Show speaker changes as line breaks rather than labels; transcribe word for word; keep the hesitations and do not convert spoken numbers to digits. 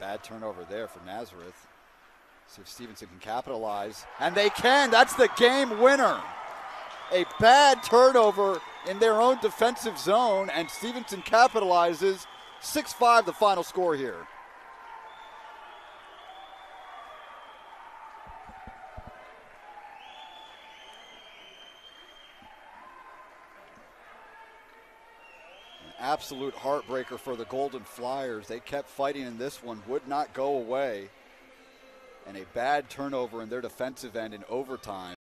Bad turnover there for Nazareth. See if Stevenson can capitalize. And they can. That's the game winner. A bad turnover in their own defensive zone, and Stevenson capitalizes. six five the final score here. Absolute heartbreaker for the Golden Flyers. They kept fighting in this one, would not go away. And a bad turnover in their defensive end in overtime.